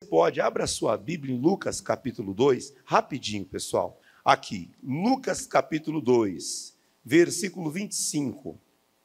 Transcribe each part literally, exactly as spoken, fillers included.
pode, abra a sua Bíblia em Lucas capítulo dois, rapidinho, pessoal. Aqui, Lucas capítulo dois, versículo vinte e cinco.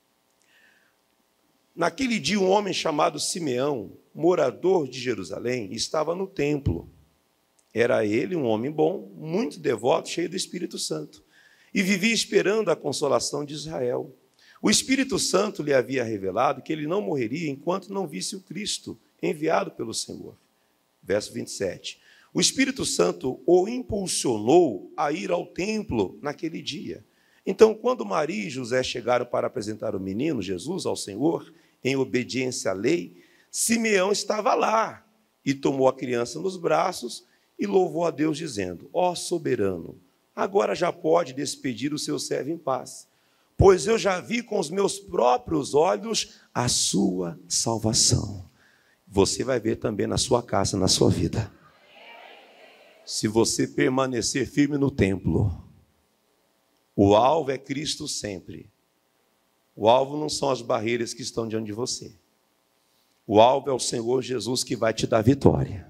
Naquele dia, um homem chamado Simeão, morador de Jerusalém, estava no templo. Era ele um homem bom, muito devoto, cheio do Espírito Santo, e vivia esperando a consolação de Israel. O Espírito Santo lhe havia revelado que ele não morreria enquanto não visse o Cristo, enviado pelo Senhor. Verso vinte e sete. O Espírito Santo o impulsionou a ir ao templo naquele dia. Então, quando Maria e José chegaram para apresentar o menino Jesus ao Senhor, em obediência à lei, Simeão estava lá e tomou a criança nos braços e louvou a Deus, dizendo: ó soberano, agora já pode despedir o seu servo em paz, pois eu já vi com os meus próprios olhos a sua salvação. Você vai ver também na sua casa, na sua vida. Se você permanecer firme no templo, o alvo é Cristo sempre. O alvo não são as barreiras que estão diante de você. O alvo é o Senhor Jesus, que vai te dar vitória.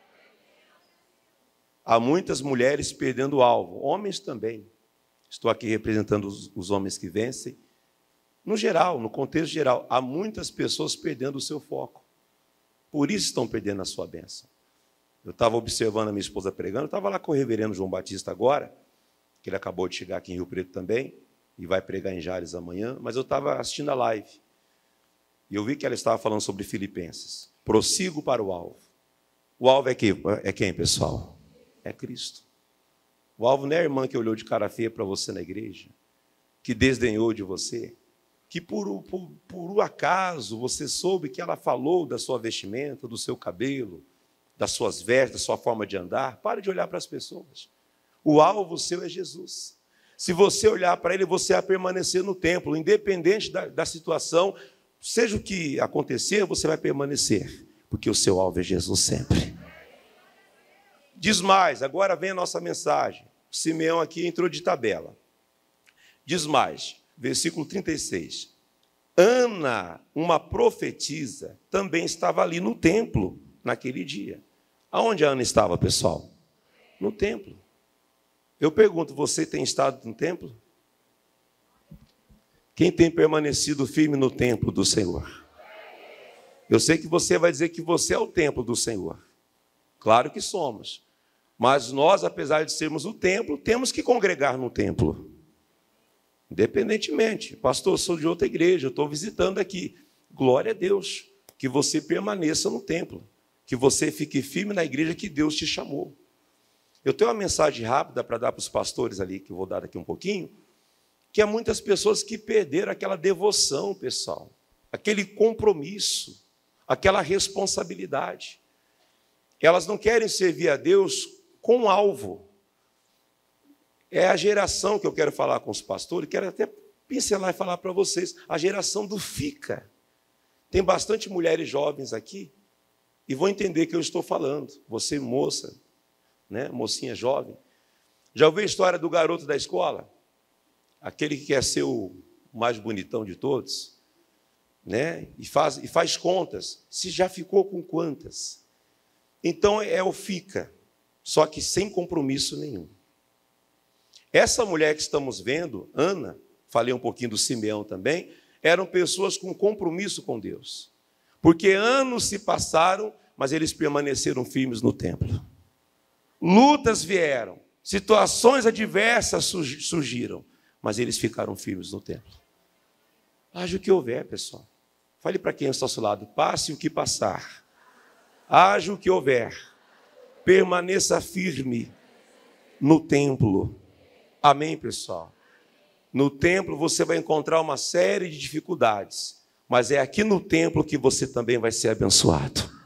Há muitas mulheres perdendo o alvo, homens também. Estou aqui representando os, os homens que vencem. No geral, no contexto geral, há muitas pessoas perdendo o seu foco. Por isso estão perdendo a sua bênção. Eu estava observando a minha esposa pregando, eu estava lá com o reverendo João Batista agora, que ele acabou de chegar aqui em Rio Preto também, e vai pregar em Jales amanhã, mas eu estava assistindo a live, e eu vi que ela estava falando sobre Filipenses. Prossigo para o alvo. O alvo é quem, é quem, pessoal? É Cristo. O alvo não é a irmã que olhou de cara feia para você na igreja, que desdenhou de você, que por, por, por acaso você soube que ela falou da sua vestimenta, do seu cabelo, das suas vestes, da sua forma de andar. Pare de olhar para as pessoas. O alvo seu é Jesus. Se você olhar para ele, você vai permanecer no templo, independente da, da situação, seja o que acontecer, você vai permanecer, porque o seu alvo é Jesus sempre. Diz mais, agora vem a nossa mensagem. O Simeão aqui entrou de tabela. Diz mais, versículo trinta e seis. Ana, uma profetisa, também estava ali no templo naquele dia. Aonde a Ana estava, pessoal? No templo. Eu pergunto, você tem estado no templo? Quem tem permanecido firme no templo do Senhor? Eu sei que você vai dizer que você é o templo do Senhor. Claro que somos. Mas nós, apesar de sermos o templo, temos que congregar no templo. Independentemente. Pastor, eu sou de outra igreja, eu estou visitando aqui. Glória a Deus. Que você permaneça no templo. Que você fique firme na igreja que Deus te chamou. Eu tenho uma mensagem rápida para dar para os pastores ali, que eu vou dar daqui um pouquinho, que há muitas pessoas que perderam aquela devoção, pessoal, aquele compromisso, aquela responsabilidade. Elas não querem servir a Deus com um alvo. É a geração que eu quero falar com os pastores, quero até pincelar e falar para vocês, a geração do fica. Tem bastante mulheres jovens aqui, e vão entender que eu estou falando. Você, moça, né, mocinha jovem, já ouviu a história do garoto da escola? Aquele que quer ser o mais bonitão de todos, né? E faz, e faz contas. Se já ficou com quantas? Então é o fica, só que sem compromisso nenhum. Essa mulher que estamos vendo, Ana, falei um pouquinho do Simeão também, eram pessoas com compromisso com Deus. Porque anos se passaram, mas eles permaneceram firmes no templo. Lutas vieram, situações adversas surgiram, mas eles ficaram firmes no templo. Haja o que houver, pessoal. Fale para quem está ao seu lado, passe o que passar. Haja o que houver, permaneça firme no templo. Amém, pessoal? No templo você vai encontrar uma série de dificuldades, mas é aqui no templo que você também vai ser abençoado.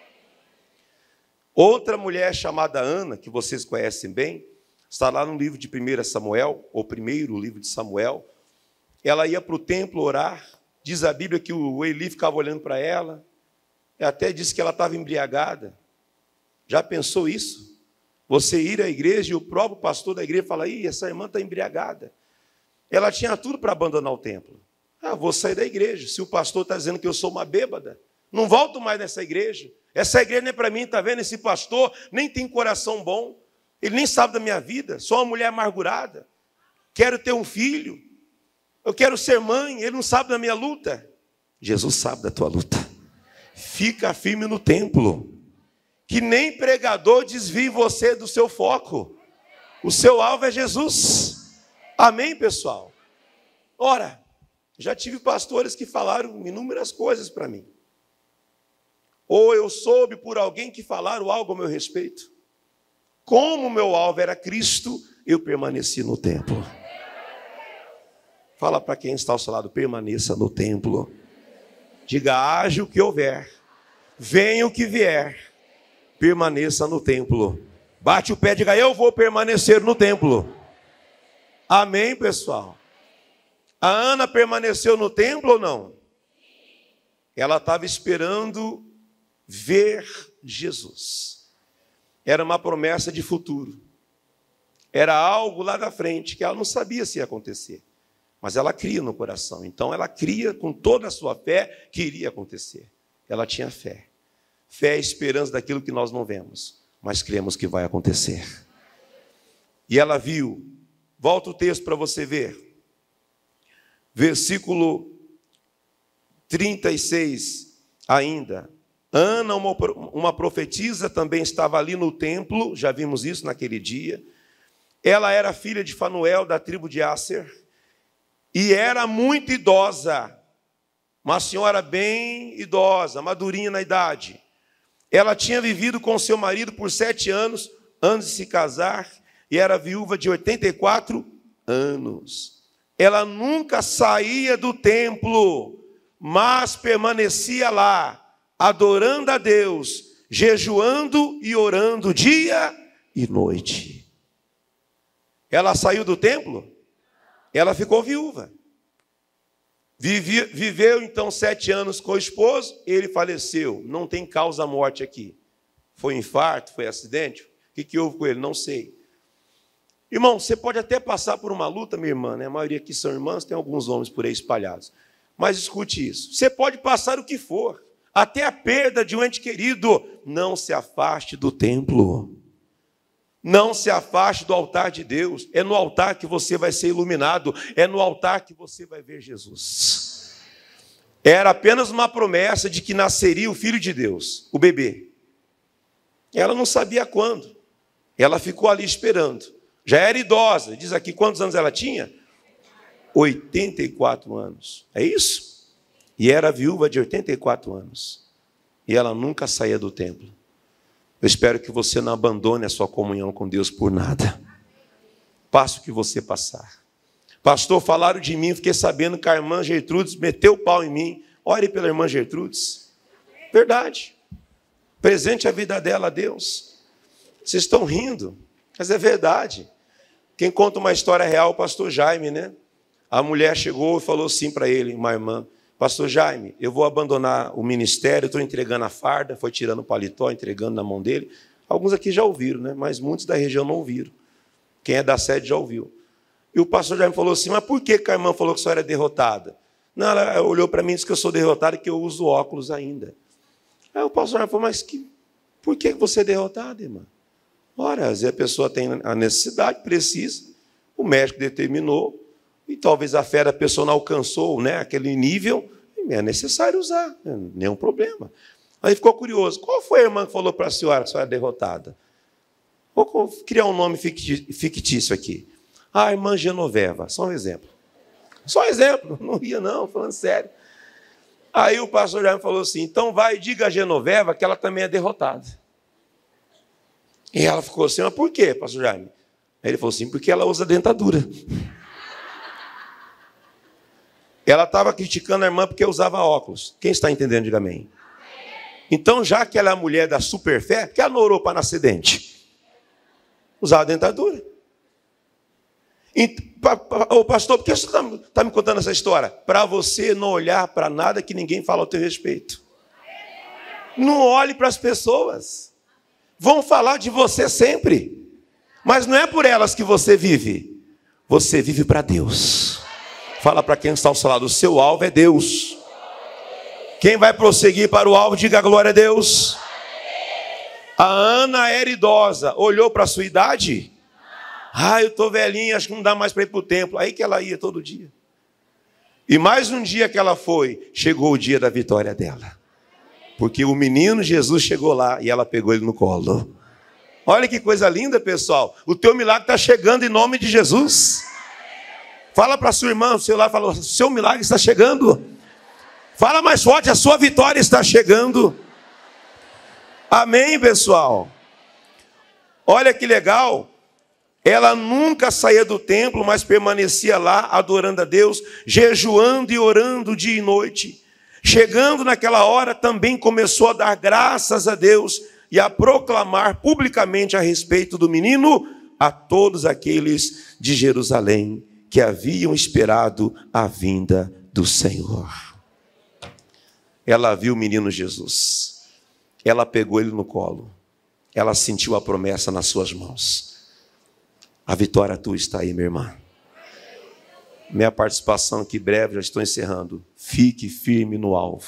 Outra mulher chamada Ana, que vocês conhecem bem, está lá no livro de primeiro Samuel, ou primeiro livro de Samuel. Ela ia para o templo orar, diz a Bíblia que o Eli ficava olhando para ela, e até disse que ela estava embriagada. Já pensou isso? Você ir à igreja e o próprio pastor da igreja fala, ih, essa irmã está embriagada. Ela tinha tudo para abandonar o templo. Ah, vou sair da igreja. Se o pastor está dizendo que eu sou uma bêbada, não volto mais nessa igreja. Essa igreja não é para mim, está vendo? Esse pastor nem tem coração bom. Ele nem sabe da minha vida. Sou uma mulher amargurada. Quero ter um filho. Eu quero ser mãe. Ele não sabe da minha luta. Jesus sabe da tua luta. Fica firme no templo. Que nem pregador desvie você do seu foco. O seu alvo é Jesus. Amém, pessoal? Ora, já tive pastores que falaram inúmeras coisas para mim. Ou eu soube por alguém que falaram algo ao meu respeito. Como o meu alvo era Cristo, eu permaneci no templo. Fala para quem está ao seu lado, permaneça no templo. Diga, haja o que houver, venha o que vier, permaneça no templo. Bate o pé e diga, eu vou permanecer no templo. Amém, pessoal? A Ana permaneceu no templo ou não? Ela estava esperando ver Jesus. Era uma promessa de futuro. Era algo lá da frente que ela não sabia se ia acontecer. Mas ela cria no coração. Então ela cria com toda a sua fé que iria acontecer. Ela tinha fé. Fé é a esperança daquilo que nós não vemos, mas cremos que vai acontecer. E ela viu. Volta o texto para você ver. Versículo trinta e seis ainda. Ana, uma, uma profetisa, também estava ali no templo, já vimos isso naquele dia. Ela era filha de Fanuel, da tribo de Asser, e era muito idosa, uma senhora bem idosa, madurinha na idade. Ela tinha vivido com seu marido por sete anos, antes de se casar, e era viúva de oitenta e quatro anos. Ela nunca saía do templo, mas permanecia lá, adorando a Deus, jejuando e orando dia e noite. Ela saiu do templo, ela ficou viúva. Vive, viveu então sete anos com o esposo, ele faleceu. Não tem causa-morte aqui. Foi infarto, foi acidente? O que, que houve com ele? Não sei. Irmão, você pode até passar por uma luta, minha irmã, né? A maioria aqui são irmãs, tem alguns homens por aí espalhados. Mas escute isso. Você pode passar o que for, até a perda de um ente querido. Não se afaste do templo. Não se afaste do altar de Deus. É no altar que você vai ser iluminado. É no altar que você vai ver Jesus. Era apenas uma promessa de que nasceria o Filho de Deus, o bebê. Ela não sabia quando. Ela ficou ali esperando. Já era idosa. Diz aqui quantos anos ela tinha? oitenta e quatro anos. É isso? E era viúva de oitenta e quatro anos. E ela nunca saía do templo. Eu espero que você não abandone a sua comunhão com Deus por nada. Passe o que você passar. Pastor, falaram de mim, fiquei sabendo que a irmã Gertrudes meteu o pau em mim. Ore pela irmã Gertrudes. Verdade. Presente a vida dela a Deus. Vocês estão rindo, mas é verdade. Quem conta uma história real é o pastor Jaime, né? A mulher chegou e falou assim para ele, uma irmã, pastor Jaime, eu vou abandonar o ministério, estou entregando a farda, foi tirando o paletó, entregando na mão dele. Alguns aqui já ouviram, né? Mas muitos da região não ouviram. Quem é da sede já ouviu. E o pastor Jaime falou assim, mas por que a irmã falou que a senhora era derrotada? Não, ela olhou para mim e disse que eu sou derrotada e que eu uso óculos ainda. Aí o pastor Jaime falou, mas que, por que você é derrotada, irmã? Ora, às vezes a pessoa tem a necessidade, precisa, o médico determinou, e talvez a fé da pessoa não alcançou, né, aquele nível, é necessário usar, nenhum problema. Aí ficou curioso, qual foi a irmã que falou para a senhora que a senhora é derrotada? Vou criar um nome fictício aqui. A irmã Genoveva, só um exemplo. Só um exemplo, não ria não, falando sério. Aí o pastor já me falou assim, então vai e diga a Genoveva que ela também é derrotada. E ela ficou assim, mas por quê, pastor Jaime? Aí ele falou assim, porque ela usa dentadura. Ela estava criticando a irmã porque usava óculos. Quem está entendendo, diga amém. Então, já que ela é a mulher da super fé, por que ela não orou para nascer dente? Usava dentadura. Ô pastor, por que você está tá me contando essa história? Para você não olhar para nada que ninguém fala ao teu respeito. Não olhe para as pessoas. Vão falar de você sempre. Mas não é por elas que você vive. Você vive para Deus. Fala para quem está ao seu lado, o seu alvo é Deus. Quem vai prosseguir para o alvo, diga glória a Deus. A Ana era idosa, olhou para a sua idade? Ah, eu estou velhinha, acho que não dá mais para ir para o templo. Aí que ela ia todo dia. E mais um dia que ela foi, chegou o dia da vitória dela. Porque o menino Jesus chegou lá e ela pegou ele no colo. Olha que coisa linda, pessoal. O teu milagre está chegando em nome de Jesus. Fala para a sua irmã, o seu lado, fala, o seu milagre está chegando. Fala mais forte, a sua vitória está chegando. Amém, pessoal? Olha que legal. Ela nunca saía do templo, mas permanecia lá, adorando a Deus, jejuando e orando dia e noite. Chegando naquela hora, também começou a dar graças a Deus e a proclamar publicamente a respeito do menino a todos aqueles de Jerusalém que haviam esperado a vinda do Senhor. Ela viu o menino Jesus. Ela pegou ele no colo. Ela sentiu a promessa nas suas mãos. A vitória tua está aí, minha irmã. Minha participação aqui breve, já estou encerrando. Fique firme no alvo.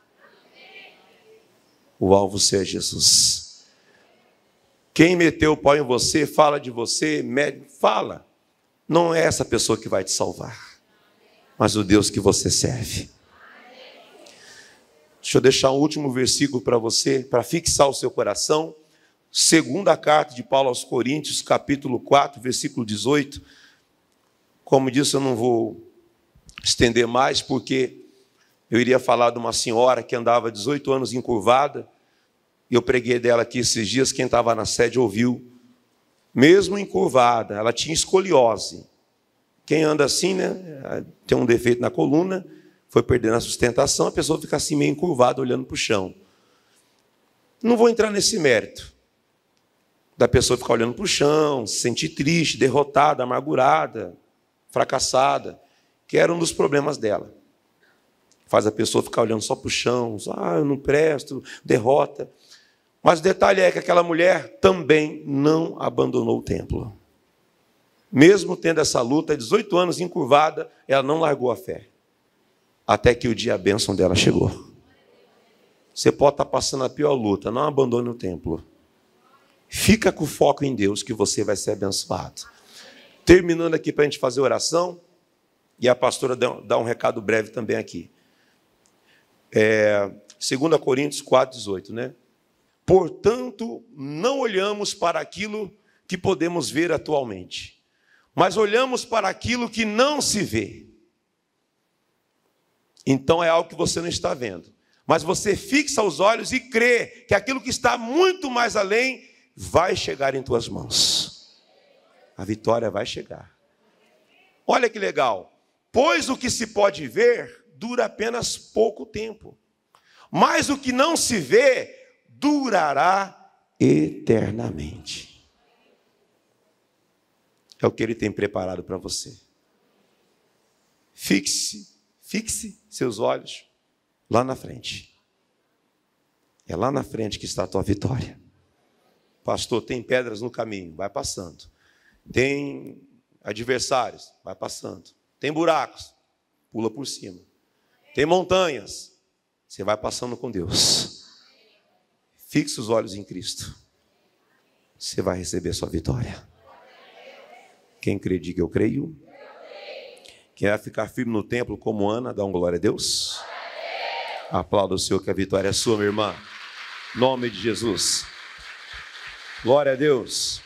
O alvo é Jesus. Quem meteu o pau em você, fala de você, mede, fala. Não é essa pessoa que vai te salvar, mas o Deus que você serve. Deixa eu deixar um último versículo para você, para fixar o seu coração. Segunda carta de Paulo aos Coríntios, capítulo quatro, versículo dezoito. Como disse, eu não vou estender mais, porque eu iria falar de uma senhora que andava dezoito anos encurvada, e eu preguei dela aqui esses dias, quem estava na sede ouviu. Mesmo encurvada, ela tinha escoliose. Quem anda assim, né, tem um defeito na coluna, foi perdendo a sustentação, a pessoa fica assim meio encurvada, olhando para o chão. Não vou entrar nesse mérito da pessoa ficar olhando para o chão, se sentir triste, derrotada, amargurada, fracassada, que era um dos problemas dela. Faz a pessoa ficar olhando só para o chão, ah, eu não presto, derrota. Mas o detalhe é que aquela mulher também não abandonou o templo. Mesmo tendo essa luta, dezoito anos encurvada, ela não largou a fé. Até que o dia a bênção dela chegou. Você pode estar passando a pior luta, não abandone o templo. Fica com foco em Deus que você vai ser abençoado. Terminando aqui para a gente fazer oração, e a pastora dá um recado breve também aqui. É, dois Coríntios quatro, dezoito, né? Portanto, não olhamos para aquilo que podemos ver atualmente, mas olhamos para aquilo que não se vê. Então é algo que você não está vendo. Mas você fixa os olhos e crê que aquilo que está muito mais além vai chegar em tuas mãos. A vitória vai chegar. Olha que legal. Pois o que se pode ver dura apenas pouco tempo. Mas o que não se vê durará eternamente. É o que Ele tem preparado para você. Fixe, fixe seus olhos lá na frente. É lá na frente que está a tua vitória. Pastor, tem pedras no caminho, vai passando. Tem adversários, vai passando. Tem buracos, pula por cima. Tem montanhas, você vai passando com Deus. Fixe os olhos em Cristo. Você vai receber sua vitória. Quem crê, diga eu creio. Quem vai ficar firme no templo como Ana, dá um glória a Deus. Aplauda o Senhor que a vitória é sua, minha irmã. Em nome de Jesus. Glória a Deus.